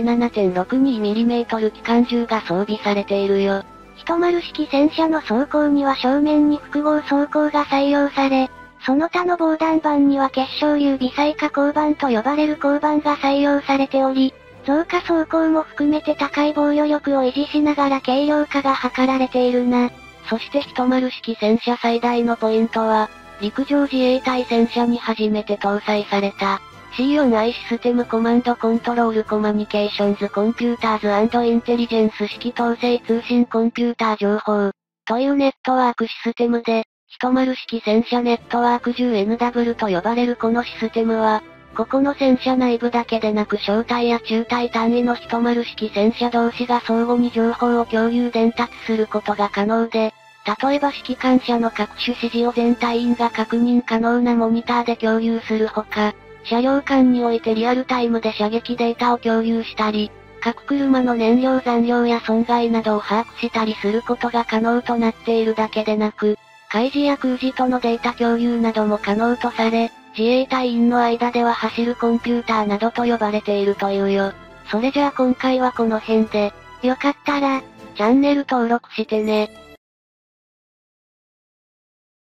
7.62mm 機関銃が装備されているよ。 10式戦車の装甲には正面に複合装甲が採用され、その他の防弾板には結晶流微細化鋼板と呼ばれる鋼板が採用されており、増加装甲も含めて高い防御力を維持しながら軽量化が図られているな。 そして10式戦車最大のポイントは、陸上自衛隊戦車に初めて搭載された。C4I システムコマンドコントロールコマニケーションズコンピューターズ&インテリジェンス式統制通信コンピューター情報というネットワークシステムで、10式戦車ネットワーク 10NW と呼ばれるこのシステムは、個々の戦車内部だけでなく小隊や中隊単位の10式戦車同士が相互に情報を共有伝達することが可能で、例えば指揮官車の各種指示を全隊員が確認可能なモニターで共有するほか、車両間においてリアルタイムで射撃データを共有したり、各車の燃料残量や損害などを把握したりすることが可能となっているだけでなく、海事や空事とのデータ共有なども可能とされ、自衛隊員の間では走るコンピューターなどと呼ばれているというよ。それじゃあ今回はこの辺で、 よかったら、 チャンネル登録してね。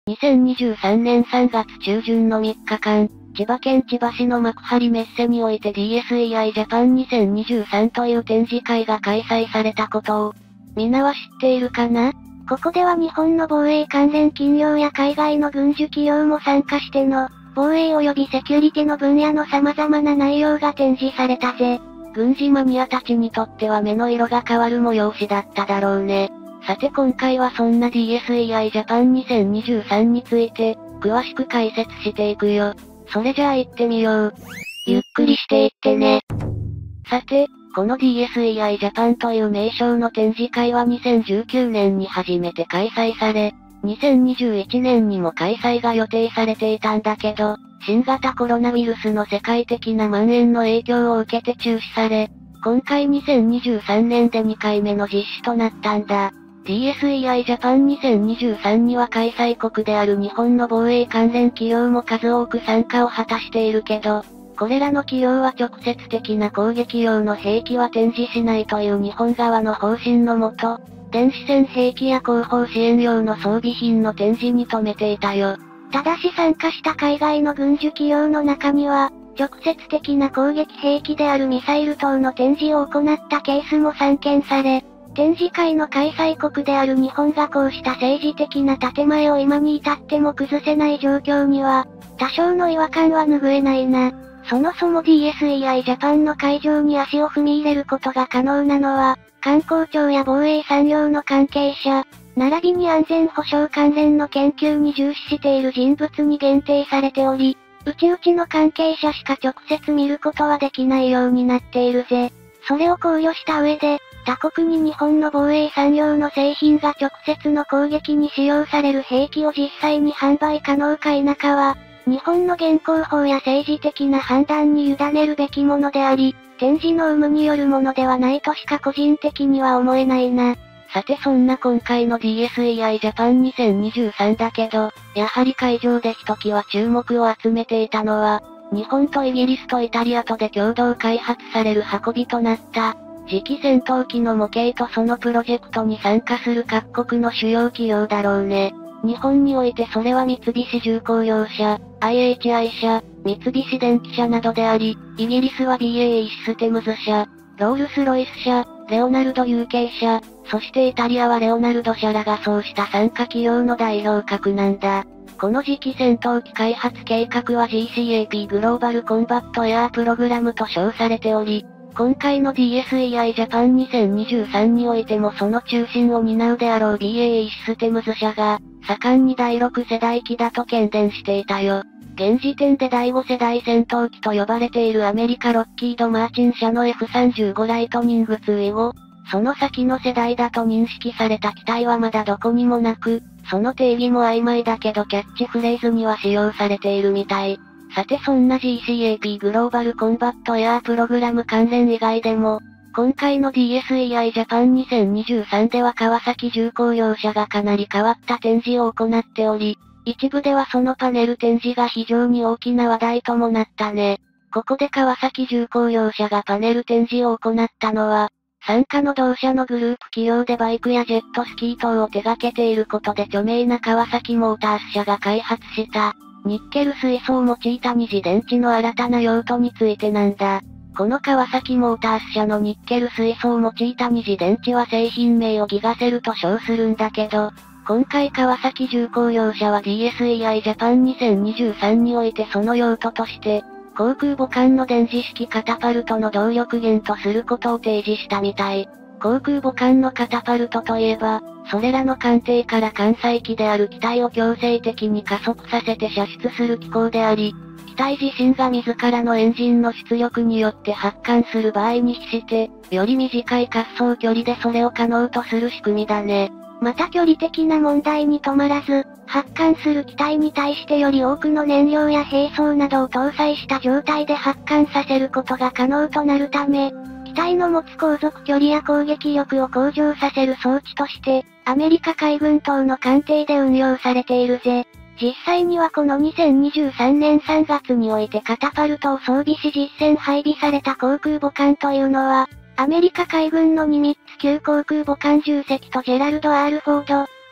2023年3月中旬の3日間、千葉県千葉市の幕張メッセにおいて DSEI ジャパン2023という展示会が開催されたことを、みんなは知っているかな？ ここでは日本の防衛関連企業や海外の軍需企業も参加しての、防衛及びセキュリティの分野の様々な内容が展示されたぜ。 軍事マニアたちにとっては目の色が変わる催しだっただろうね。さて今回はそんな DSEI ジャパン2023について、詳しく解説していくよ。それじゃあ行ってみよう。 ゆっくりしていってね。 さて、この DSEI ジャパンという名称の展示会は2019年に初めて開催され、2021年にも開催が予定されていたんだけど、新型コロナウイルスの世界的な蔓延の影響を受けて中止され、今回2023年で2回目の実施となったんだ。DSEI ジャパン2023には開催国である日本の防衛関連企業も数多く参加を果たしているけど、これらの企業は直接的な攻撃用の兵器は展示しないという日本側の方針のもと、電子戦兵器や後方支援用の装備品の展示に留めていたよ。 ただし参加した海外の軍需企業の中には、直接的な攻撃兵器であるミサイル等の展示を行ったケースも散見され、展示会の開催国である日本がこうした政治的な建前を今に至っても崩せない状況には、多少の違和感は拭えないな。そもそも DSEI ジャパンの会場に足を踏み入れることが可能なのは、観光庁や防衛産業の関係者、並びに安全保障関連の研究に重視している人物に限定されており、内々の関係者しか直接見ることはできないようになっているぜ。それを考慮した上で、他国に日本の防衛産業の製品が直接の攻撃に使用される兵器を実際に販売可能か否かは、日本の現行法や政治的な判断に委ねるべきものであり、展示の有無によるものではないとしか個人的には思えないな。 さてそんな今回の DSEI ジャパン2023だけど、やはり会場でひときわ注目を集めていたのは、日本とイギリスとイタリアとで共同開発される運びとなった、次期戦闘機の模型とそのプロジェクトに参加する各国の主要企業だろうね。日本においてそれは三菱重工業社、IHI 社、三菱電機社などであり、イギリスは BAE システムズ社、ロールスロイス社、レオナルド UK 社、そしてイタリアはレオナルド社らがそうした参加企業の代表格なんだ。この次期戦闘機開発計画は GCAP グローバルコンバットエアープログラムと称されており、今回の DSEI ジャパン2023においてもその中心を担うであろう BAE システムズ社が、盛んに第6世代機だと喧伝していたよ。現時点で第5世代戦闘機と呼ばれているアメリカロッキード・マーチン社の F35 ライトニング2以後、その先の世代だと認識された機体はまだどこにもなく、その定義も曖昧だけどキャッチフレーズには使用されているみたい。さてそんな GCAP グローバルコンバットエアープログラム関連以外でも、今回の DSEI ジャパン2023では川崎重工業社がかなり変わった展示を行っており、一部ではそのパネル展示が非常に大きな話題ともなったね。ここで川崎重工業社がパネル展示を行ったのは、傘下の同社のグループ企業でバイクやジェットスキー等を手掛けていることで著名な川崎モータース社が開発した、ニッケル水素を用いた二次電池の新たな用途についてなんだ。この川崎モータース社のニッケル水素を用いた二次電池は製品名をギガセルと称するんだけど、今回川崎重工業社は DSEI ジャパン2023においてその用途として、航空母艦の電磁式カタパルトの動力源とすることを提示したみたい。航空母艦のカタパルトといえば、それらの艦艇から艦載機である機体を強制的に加速させて射出する機構であり、機体自身が自らのエンジンの出力によって発艦する場合に比して、より短い滑走距離でそれを可能とする仕組みだね。 また距離的な問題に止まらず、発艦する機体に対してより多くの燃料や兵装などを搭載した状態で発艦させることが可能となるため、機体の持つ航続距離や攻撃力を向上させる装置として、アメリカ海軍等の艦艇で運用されているぜ。実際にはこの2023年3月においてカタパルトを装備し実戦配備された航空母艦というのは、アメリカ海軍のニミッツ級航空母艦10隻とジェラルド・アール・フォード、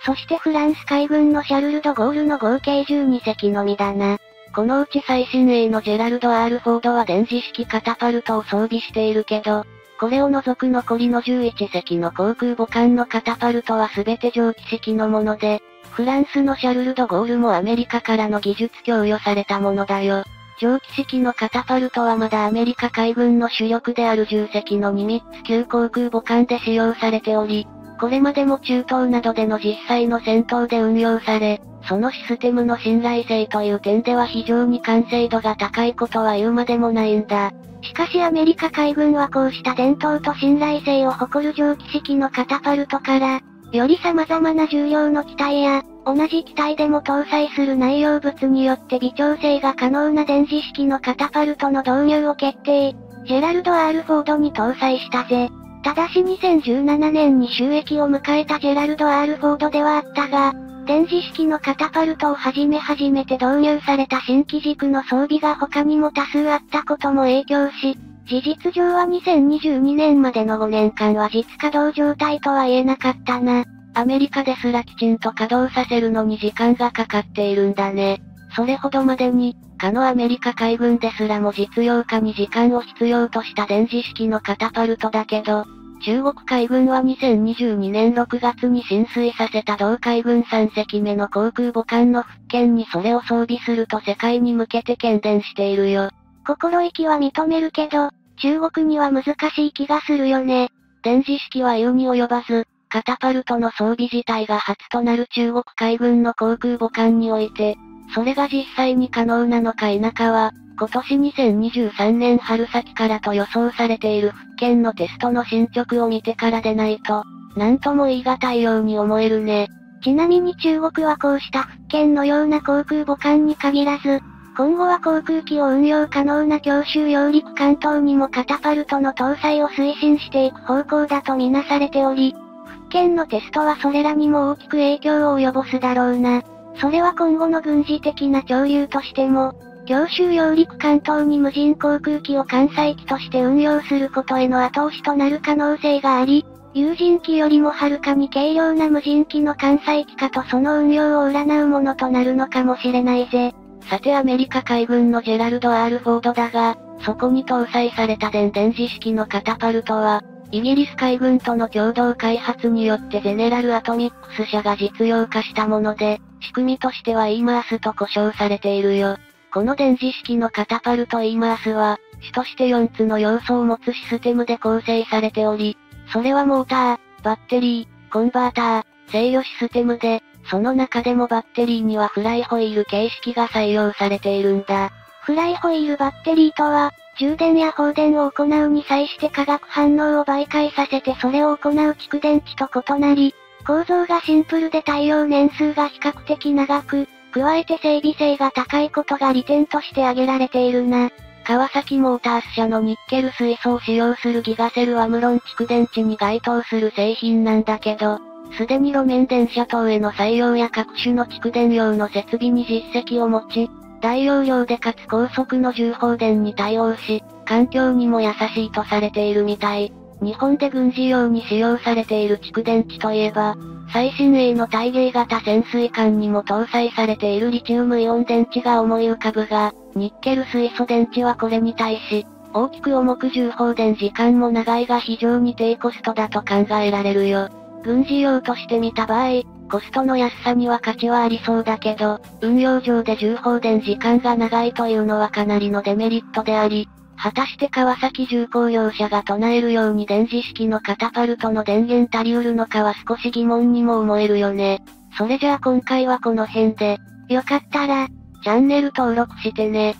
そしてフランス海軍のシャルル・ド・ゴールの合計12隻のみだな。 このうち最新鋭のジェラルド・フォードは電磁式カタパルトを装備しているけど、これを除く残りの11隻の航空母艦のカタパルトは全て蒸気式のもので、フランスのシャルル・ド・ゴールもアメリカからの技術供与されたものだよ。蒸気式のカタパルトはまだアメリカ海軍の主力である10隻のニミッツ級航空母艦で使用されており、これまでも中東などでの実際の戦闘で運用され、そのシステムの信頼性という点では非常に完成度が高いことは言うまでもないんだ。 しかしアメリカ海軍はこうした伝統と信頼性を誇る蒸気式のカタパルトから、より様々な重量の機体や、同じ機体でも搭載する内容物によって微調整が可能な電磁式のカタパルトの導入を決定。ジェラルド・フォードに搭載したぜ。ただし2017年に収益を迎えたジェラルド・フォードではあったが、電磁式のカタパルトを初めて導入された新機軸の装備が他にも多数あったことも影響し、事実上は2022年までの5年間は実稼働状態とは言えなかったな。 アメリカですらきちんと稼働させるのに時間がかかっているんだね。それほどまでに、かのアメリカ海軍ですらも実用化に時間を必要とした電磁式のカタパルトだけど、中国海軍は2022年6月に進水させた同海軍3隻目の航空母艦の復権にそれを装備すると世界に向けて喧伝しているよ。 心意気は認めるけど、中国には難しい気がするよね。 電磁式は言うに及ばず、カタパルトの装備自体が初となる中国海軍の航空母艦において、それが実際に可能なのか否かは、今年2023年春先からと予想されている復権のテストの進捗を見てからでないと、なんとも言い難いように思えるね。 ちなみに中国はこうした復権のような航空母艦に限らず、今後は航空機を運用可能な強襲揚陸艦等にもカタパルトの搭載を推進していく方向だとみなされており、復権のテストはそれらにも大きく影響を及ぼすだろうな。それは今後の軍事的な潮流としても、強襲揚陸艦等に無人航空機を艦載機として運用することへの後押しとなる可能性があり、有人機よりもはるかに軽量な無人機の艦載機化とその運用を占うものとなるのかもしれないぜ。 さてアメリカ海軍のジェラルド・フォードだが、そこに搭載された電磁式のカタパルトは、イギリス海軍との共同開発によってゼネラル・アトミックス社が実用化したもので、仕組みとしてはイーマースと呼称されているよ。この電磁式のカタパルトイーマースは、主として4つの要素を持つシステムで構成されており、それはモーター、バッテリー、コンバーター、制御システムで、その中でもバッテリーにはフライホイール形式が採用されているんだ。 フライホイールバッテリーとは、充電や放電を行うに際して化学反応を媒介させてそれを行う蓄電池と異なり、構造がシンプルで耐用年数が比較的長く、加えて整備性が高いことが利点として挙げられているな。 川崎モータース社のニッケル水素を使用するギガセルアムロン蓄電池に該当する製品なんだけど、すでに路面電車等への採用や各種の蓄電用の設備に実績を持ち、大容量でかつ高速の重放電に対応し、環境にも優しいとされているみたい。日本で軍事用に使用されている蓄電池といえば、最新鋭の対迎型潜水艦にも搭載されているリチウムイオン電池が思い浮かぶが、ニッケル水素電池はこれに対し、大きく重く重放電時間も長いが非常に低コストだと考えられるよ。軍事用として見た場合、コストの安さには価値はありそうだけど、運用上で重放電時間が長いというのはかなりのデメリットであり、果たして川崎重工業者が唱えるように電磁式のカタパルトの電源足りうるのかは少し疑問にも思えるよね。それじゃあ今回はこの辺で、 よかったら、 チャンネル登録してね。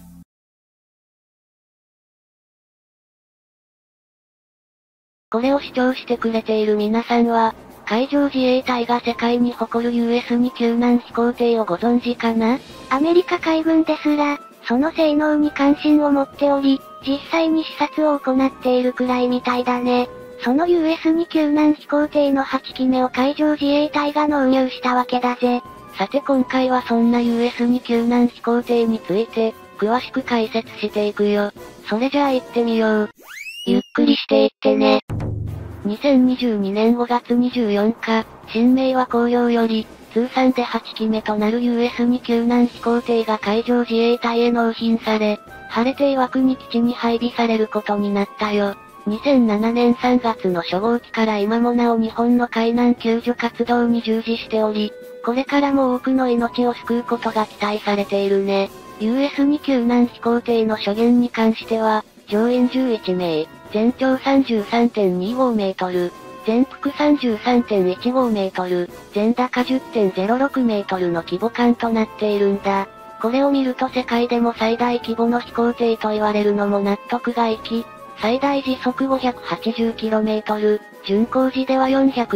これを視聴してくれている皆さんは、海上自衛隊が世界に誇る US2 救難飛行艇をご存知かな？ アメリカ海軍ですら、その性能に関心を持っており、実際に視察を行っているくらいみたいだね。その US2 救難飛行艇の8機目を海上自衛隊が納入したわけだぜ。 さて今回はそんな US2 救難飛行艇について、詳しく解説していくよ。それじゃあ行ってみよう。ゆっくりしていってね。 2022年5月24日、新明和工業より、通算で8機目となる US2 救難飛行艇が海上自衛隊へ納品され、晴れて岩国基地に配備されることになったよ。2007年3月の初号機から今もなお日本の海難救助活動に従事しており、これからも多くの命を救うことが期待されているね。US2 救難飛行艇の初限に関しては、乗員11名、全長 33.25 メートル、全幅 33.15 メートル、全高 10.06 メートルの規模感となっているんだ。これを見ると世界でも最大規模の飛行艇と言われるのも納得がいき、最大時速 580km、巡航時では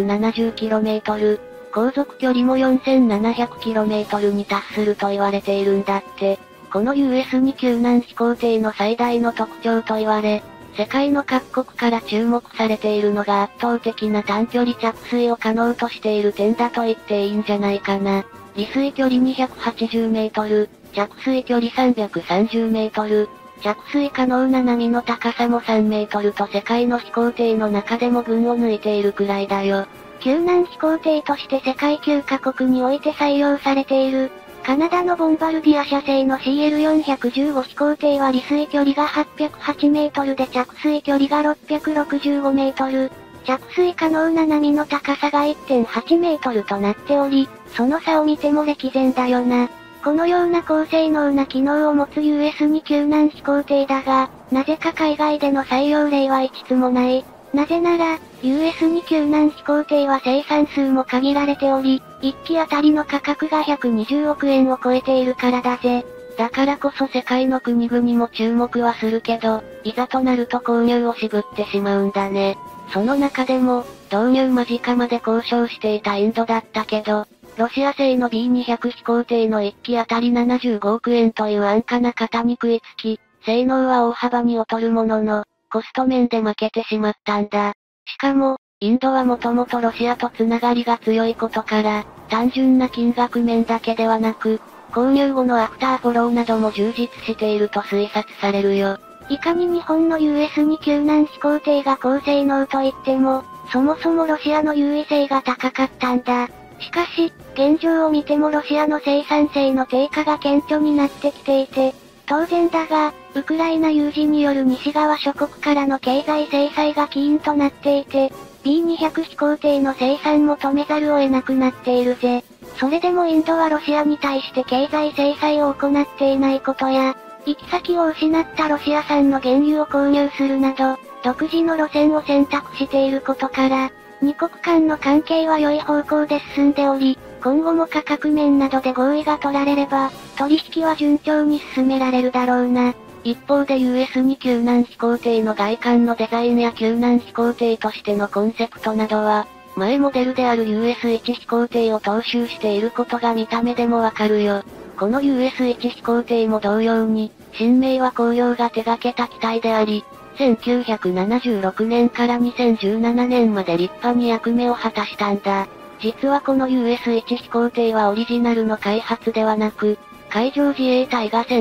470km、航続距離も 4700km に達すると言われているんだって。この US2 救難飛行艇の最大の特徴と言われ、世界の各国から注目されているのが圧倒的な短距離着水を可能としている点だと言っていいんじゃないかな。離水距離280メートル、着水距離330メートル、着水可能な波の高さも3メートルと世界の飛行艇の中でも群を抜いているくらいだよ。 救難飛行艇として世界9カ国において採用されている、カナダのボンバルディア社製の CL415 飛行艇は離水距離が808メートルで着水距離が665メートル、着水可能な波の高さが 1.8 メートルとなっており、その差を見ても歴然だよな。このような高性能な機能を持つ US2 救難飛行艇だが、なぜか海外での採用例は一つもない。なぜなら、US2 救難飛行艇は生産数も限られており、1機あたりの価格が120億円を超えているからだぜ。 だからこそ世界の国々も注目はするけど、いざとなると購入を渋ってしまうんだね。その中でも、導入間近まで交渉していたインドだったけど、ロシア製の B200 飛行艇の1機あたり75億円という安価な型に食いつき、性能は大幅に劣るものの、コスト面で負けてしまったんだ。しかも、インドはもともとロシアとつながりが強いことから、単純な金額面だけではなく、購入後のアフターフォローなども充実していると推察されるよ。 いかに日本の US2 救難飛行艇が高性能といっても、そもそもロシアの優位性が高かったんだ。しかし、現状を見てもロシアの生産性の低下が顕著になってきていて、当然だが、ウクライナ有事による西側諸国からの経済制裁が起因となっていて、B200 飛行艇の生産も止めざるを得なくなっているぜ。それでもインドはロシアに対して経済制裁を行っていないことや、行き先を失ったロシア産の原油を購入するなど、独自の路線を選択していることから、二国間の関係は良い方向で進んでおり、今後も価格面などで合意が取られれば、取引は順調に進められるだろうな。 一方で US2 救難飛行艇の外観のデザインや救難飛行艇としてのコンセプトなどは、前モデルである US1 飛行艇を踏襲していることが見た目でもわかるよ。この US1 飛行艇も同様に、新明和工業が手掛けた機体であり、1976年から2017年まで立派に役目を果たしたんだ。実はこの US1 飛行艇はオリジナルの開発ではなく、海上自衛隊が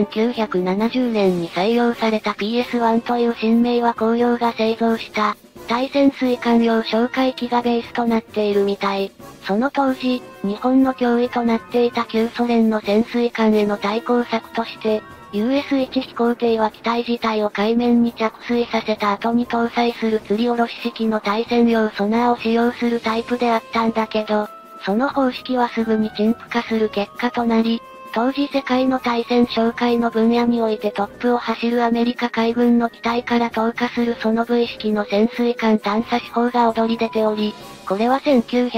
1970年に採用された PS1 という新明和工業が製造した、対潜水艦用哨戒機がベースとなっているみたい。その当時、日本の脅威となっていた旧ソ連の潜水艦への対抗策として、US1 飛行艇は機体自体を海面に着水させた後に搭載する吊り下ろし式の対戦用ソナーを使用するタイプであったんだけど、その方式はすぐに陳腐化する結果となり、当時世界の対戦哨戒の分野においてトップを走るアメリカ海軍の機体から投下するその V 式の潜水艦探査手法が躍り出ており、これは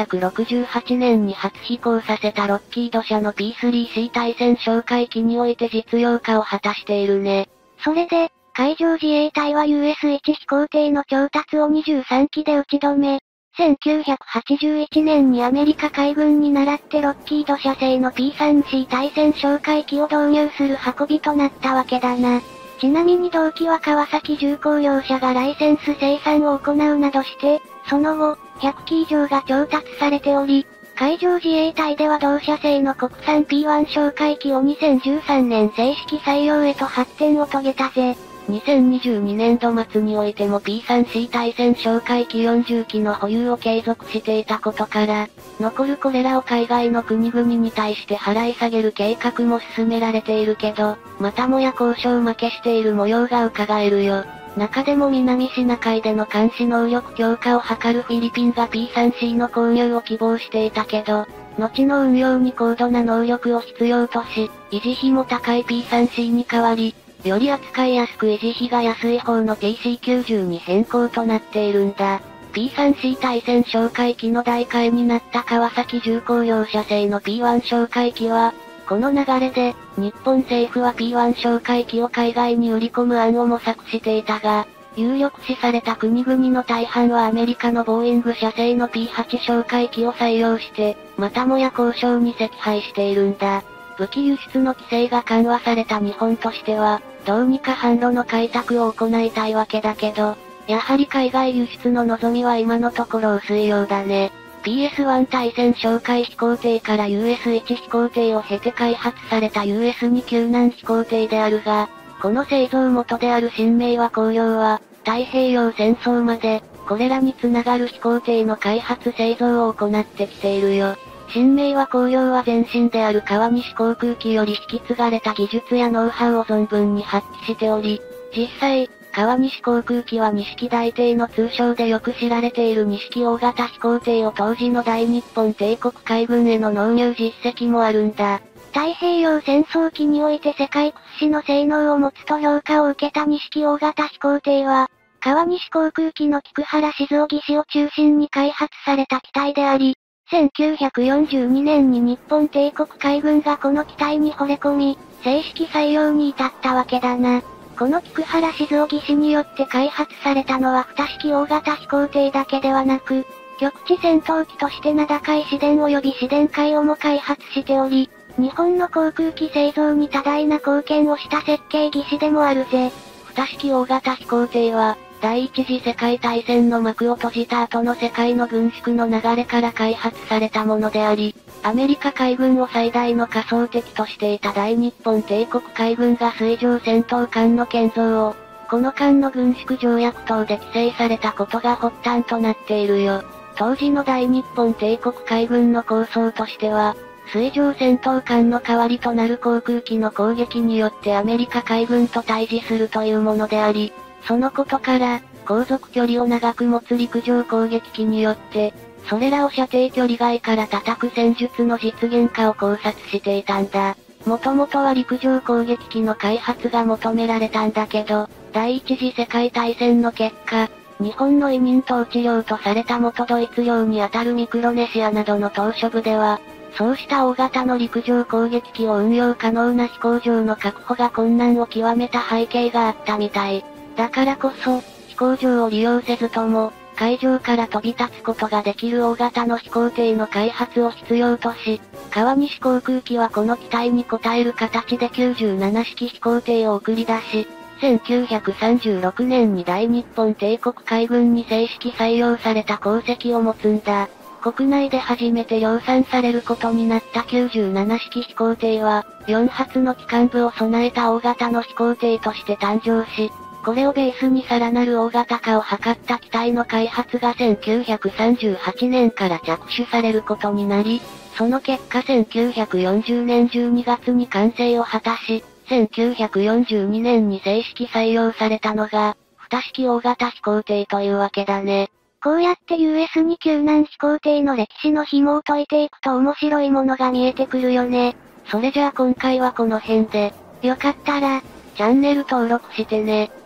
1968年に初飛行させたロッキード社の P3C 対戦哨戒機において実用化を果たしているね。 それで、海上自衛隊は US1 飛行艇の調達を23機で打ち止め、1981年にアメリカ海軍に倣ってロッキード社製の P3C 対戦哨戒機を導入する運びとなったわけだな。ちなみに同機は川崎重工業者がライセンス生産を行うなどして、その後、100機以上が調達されており、海上自衛隊では同社製の国産 P1 哨戒機を2013年正式採用へと発展を遂げたぜ。 2022年度末においても P3C 対戦哨戒機40機の保有を継続していたことから、残るこれらを海外の国々に対して払い下げる計画も進められているけど、またもや交渉負けしている模様が伺えるよ。中でも南シナ海での監視能力強化を図るフィリピンが P3C の購入を希望していたけど、後の運用に高度な能力を必要とし、維持費も高い P3C に代わり、より扱いやすく維持費が安い方の PC90 に変更となっているんだ。P3C 対戦哨戒機の代替になった川崎重工業社製の P1 哨戒機は、この流れで、日本政府は P1 哨戒機を海外に売り込む案を模索していたが、有力視された国々の大半はアメリカのボーイング社製の P8 哨戒機を採用して、またもや交渉に惜敗しているんだ。武器輸出の規制が緩和された日本としては、どうにか販路の開拓を行いたいわけだけど、やはり海外輸出の望みは今のところ薄いようだね。PS1 対戦哨戒飛行艇から US1 飛行艇を経て開発された US2 救難飛行艇であるが、この製造元である新明和工業は、太平洋戦争まで、これらにつながる飛行艇の開発製造を行ってきているよ。新明和工業は前身である川西航空機より引き継がれた技術やノウハウを存分に発揮しており、実際、川西航空機は錦大帝の通称でよく知られている錦大型飛行艇を当時の大日本帝国海軍への納入実績もあるんだ。 太平洋戦争期において世界屈指の性能を持つと評価を受けた錦大型飛行艇は、川西航空機の菊原静雄技師を中心に開発された機体であり、1942年に日本帝国海軍がこの機体に惚れ込み、正式採用に至ったわけだな。この菊原静雄技師によって開発されたのは2式大型飛行艇だけではなく、局地戦闘機として名高い市電及び市電海をも開発しており、日本の航空機製造に多大な貢献をした設計技師でもあるぜ。 2式大型飛行艇は、第一次世界大戦の幕を閉じた後の世界の軍縮の流れから開発されたものであり、アメリカ海軍を最大の仮想敵としていた大日本帝国海軍が水上戦闘艦の建造を、この艦の軍縮条約等で規制されたことが発端となっているよ。当時の大日本帝国海軍の構想としては、水上戦闘艦の代わりとなる航空機の攻撃によってアメリカ海軍と対峙するというものであり、そのことから、航続距離を長く持つ陸上攻撃機によって、それらを射程距離外から叩く戦術の実現化を考察していたんだ。もともとは陸上攻撃機の開発が求められたんだけど、第一次世界大戦の結果、日本の移民統治領とされた元ドイツ領にあたるミクロネシアなどの島嶼部では、そうした大型の陸上攻撃機を運用可能な飛行場の確保が困難を極めた背景があったみたい。だからこそ、飛行場を利用せずとも、海上から飛び立つことができる大型の飛行艇の開発を必要とし、川西航空機はこの期待に応える形で97式飛行艇を送り出し、1936年に大日本帝国海軍に正式採用された功績を持つんだ。国内で初めて量産されることになった97式飛行艇は、4発の機関部を備えた大型の飛行艇として誕生し、これをベースにさらなる大型化を図った機体の開発が1938年から着手されることになり、その結果1940年12月に完成を果たし、1942年に正式採用されたのが、2式大型飛行艇というわけだね。 こうやって US2 救難飛行艇の歴史の紐を解いていくと面白いものが見えてくるよね。 それじゃあ今回はこの辺で、 よかったら、 チャンネル登録してね。